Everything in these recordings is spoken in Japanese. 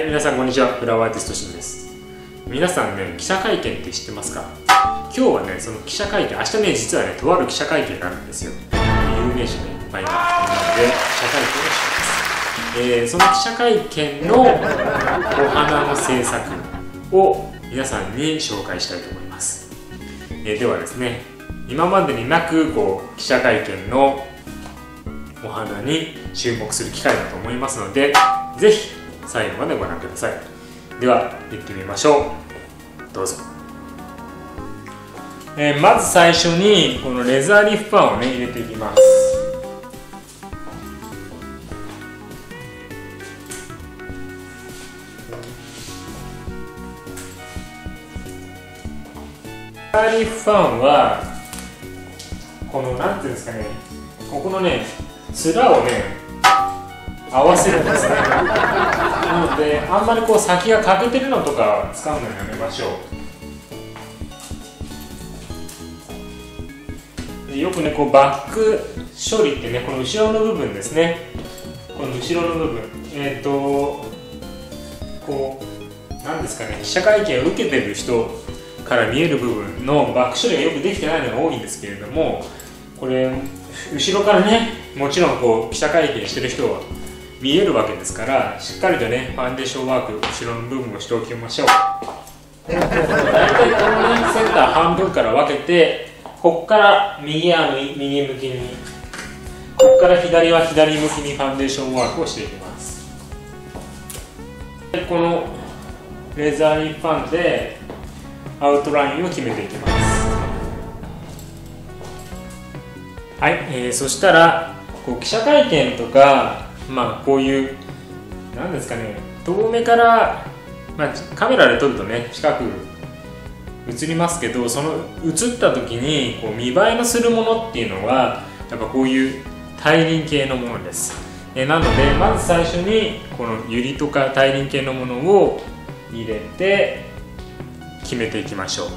皆さんこんにちは。フラワーアーティストシンです。皆さんね、記者会見って知ってますか？今日はね、その記者会見、明日ね、実はね、とある記者会見があるんですよ。有名人がいっぱいなので、記者会見をします。その記者会見のお花の制作を皆さんに紹介したいと思います。ではですね、今までになく記者会見のお花に注目する機会だと思いますので、ぜひ最後までご覧ください。では行ってみましょう。どうぞ。まず最初にこのレザーリーフパンをね、入れていきます。レザーリーフパンはこのなんていうんですかね、ここのね、面をね合わせるんですね。なのであんまり先が欠けてるのとか使うのやめましょう。でよくねバック処理ってね、この後ろの部分ですね、この後ろの部分なんですかね、記者会見を受けてる人から見える部分のバック処理がよくできてないのが多いんですけれども、これ後ろからね、もちろん記者会見してる人は見えるわけですから、しっかりとねファンデーションワーク後ろの部分をしておきましょう。大体このねセンター半分から分けて、ここから右は右向きに、ここから左は左向きにファンデーションワークをしていきます。でこのレザーリーファンでアウトラインを決めていきます。はい、そしたら記者会見とか、こういうなんですかね、遠目から、カメラで撮るとね近く映りますけど、その映った時に見栄えのするものっていうのはやっぱこういう大輪系のものです。なのでまず最初にこのユリとか大輪系のものを入れて決めていきましょう。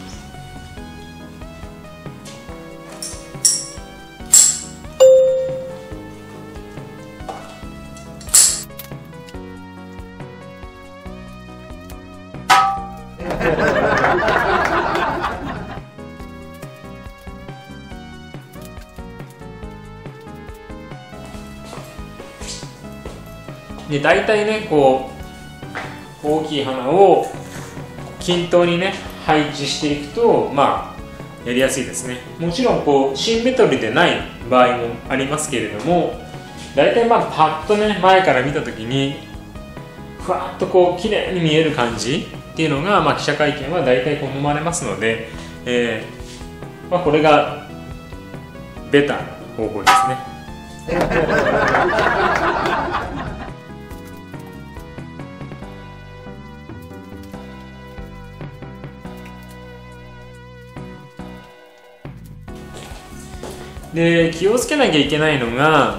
で大体ね大きい花を均等にね配置していくとやりやすいですね。もちろんシンメトリーでない場合もありますけれども、大体パッとね前から見た時にふわっと綺麗に見える感じっていうのが、記者会見は大体好まれますので、これがベタな方法ですね。で気をつけなきゃいけないのが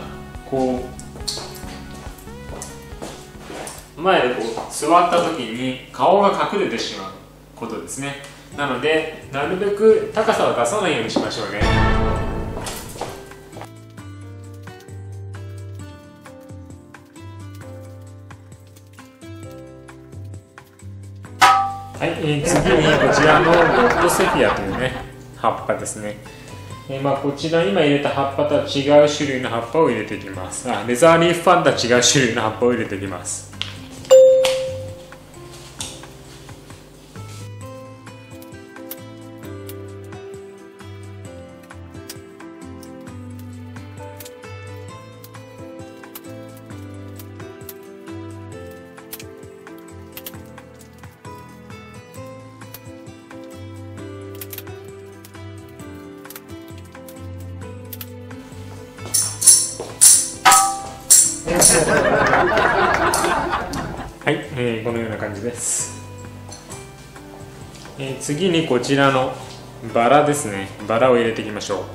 前で座った時に顔が隠れてしまうことですね。なのでなるべく高さを出さないようにしましょうね。はい、次にこちらのゴッドセフィアというね葉っぱですね。こちら今入れた葉っぱとは違う種類の葉っぱを入れていきます。レザーリーフファンとは違う種類の葉っぱを入れていきます。はい、このような感じです。次にこちらのバラですね。バラを入れていきましょう。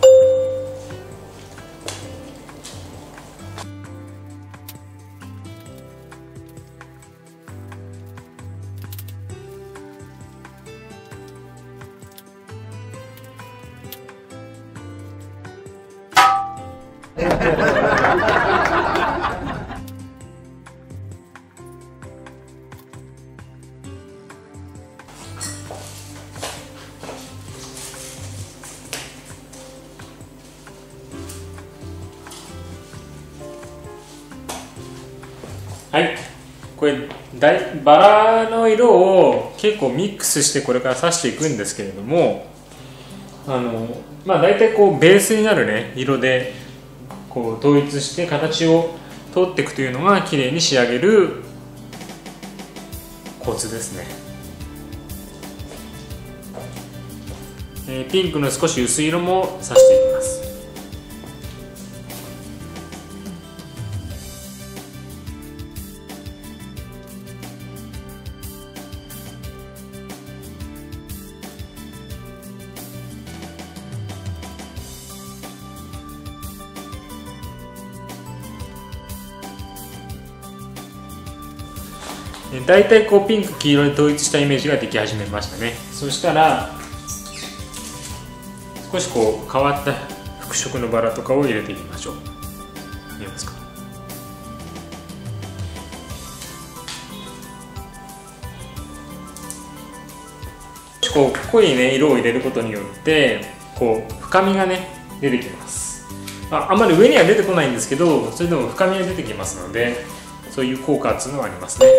はい、これバラの色を結構ミックスしてこれから刺していくんですけれども、大体こうベースになるね色でこう統一して形を取っていくというのが綺麗に仕上げるコツですね。ピンクの少し薄い色も刺していきます。だいたいこうピンク黄色に統一したイメージができ始めましたね。そしたら少しこう変わった服飾のバラとかを入れていきましょう。見えますか？こう濃いね色を入れることによってこう深みがね出てきます。あんまり上には出てこないんですけど、それでも深みが出てきますので、そういう効果っていうのはありますね。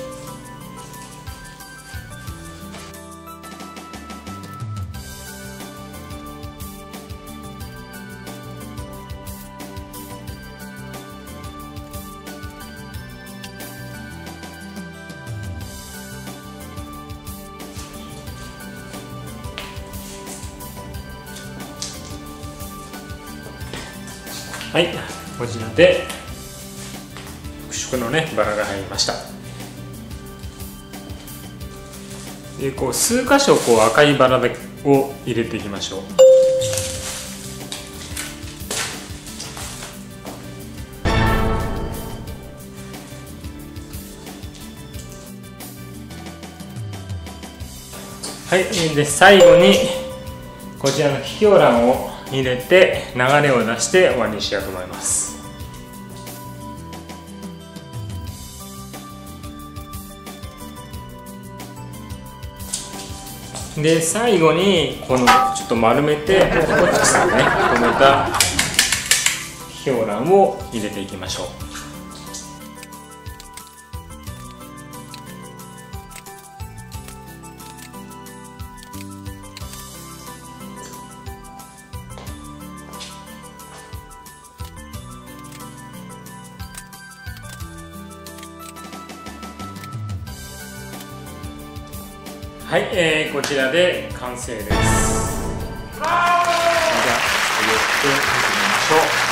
はい、こちらで服飾のねバラが入りました。でこう数箇所こう赤いバラを入れていきましょう。はい、で最後にこちらの気狂蘭を入れて流れを出して終わりにしようと思います。で最後にこのちょっと丸めてホチキスでね留めた気狂蘭を入れていきましょう。はい、こちらで完成です。じゃあ、寄って見てみましょう。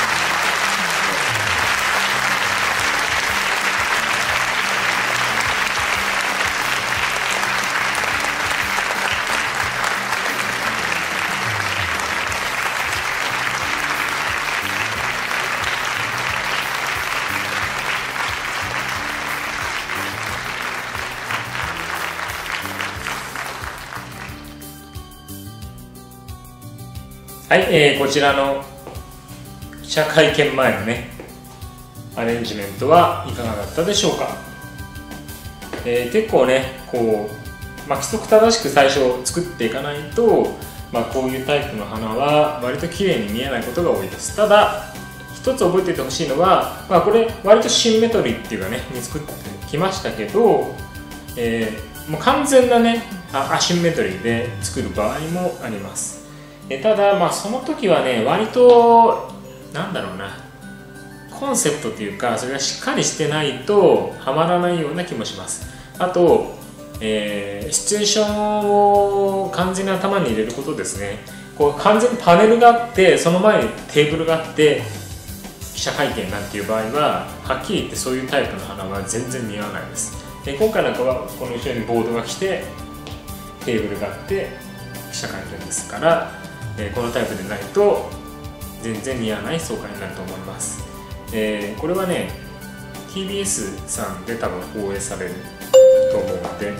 はい、こちらの記者会見前のねアレンジメントはいかがだったでしょうか。結構ねこう、規則正しく最初作っていかないと、こういうタイプの花は割と綺麗に見えないことが多いです。ただ一つ覚えておいてほしいのは、これ割とシンメトリーっていうかねに作ってきましたけど、もう完全なねアシンメトリーで作る場合もあります。ただその時はね割となんだろうなコンセプトっていうかそれがしっかりしてないとはまらないような気もします。あと、シチュエーションを完全に頭に入れることですね。こう完全にパネルがあってその前にテーブルがあって記者会見なんていう場合ははっきり言ってそういうタイプの花は全然似合わないです。今回なんかはこの後ろにボードが来てテーブルがあって記者会見ですから、このタイプでないと全然似合わない総会になると思います。これはね TBS さんで多分放映されると思うので、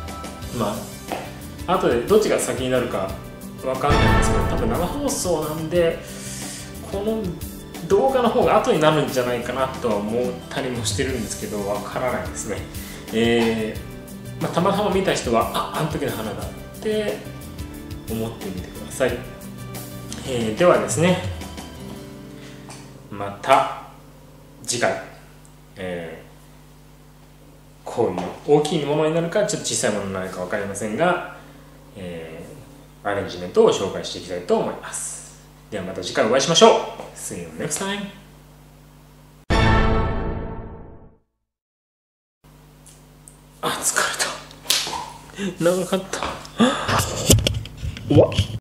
後でどっちが先になるかわかんないんですけど、多分生放送なんでこの動画の方が後になるんじゃないかなとは思ったりもしてるんですけどわからないですね。たまたま見た人はあの時の花だって思ってみてください。ではですねまた次回、 こういう大きいものになるかちょっと小さいものになるか分かりませんが、アレンジメントを紹介していきたいと思います。ではまた次回お会いしましょう。 See you next time。 あ、疲れた。長かった。うわっ。